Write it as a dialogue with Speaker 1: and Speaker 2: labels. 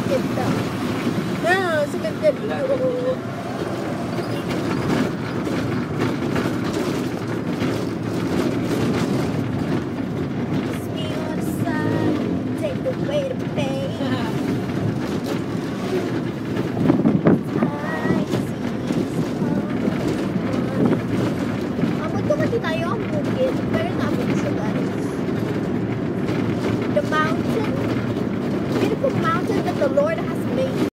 Speaker 1: Ganda. Ah, sa ganda dito. Way to pay. Abot ko mati tayo?